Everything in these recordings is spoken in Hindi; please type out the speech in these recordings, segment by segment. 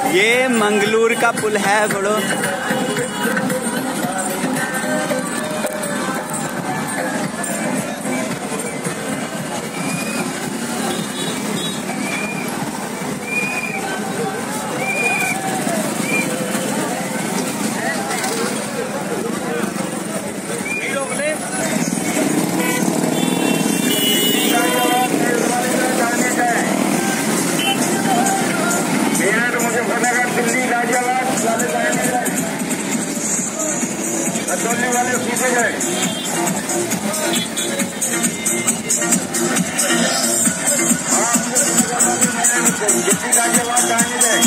ये मंगलूर का पुल है बड़ो। वाले सीधे गए। जितनी गाड़ियाँ वहाँ जाने गए।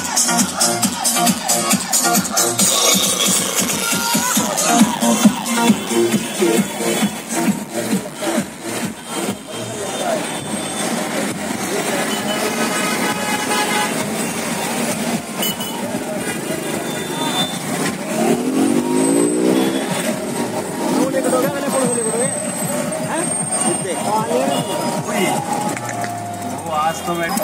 वो आज तो मैं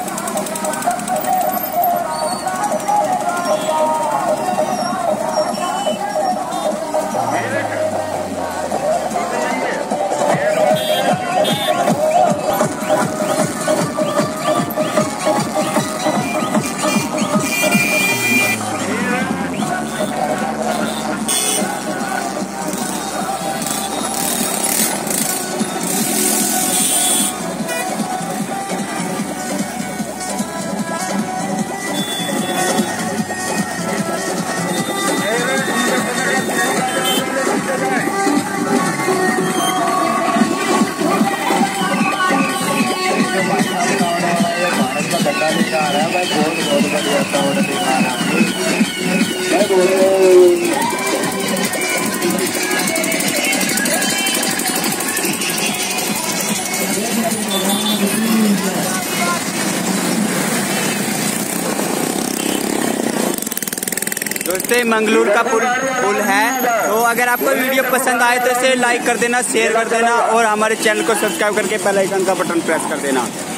बहुत बढ़िया साउंड दिखा रहा दोस्तों, मंगलूर का पुल है। तो अगर आपको वीडियो पसंद आए तो इसे लाइक कर देना, शेयर कर देना और हमारे चैनल को सब्सक्राइब करके बेल आइकन का बटन प्रेस कर देना।